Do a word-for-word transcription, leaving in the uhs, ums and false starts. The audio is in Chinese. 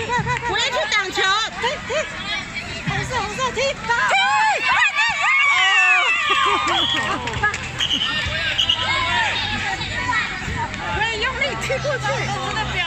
去，快快快！我要去挡球，踢踢！红色红色踢！踢！可以用力踢过去。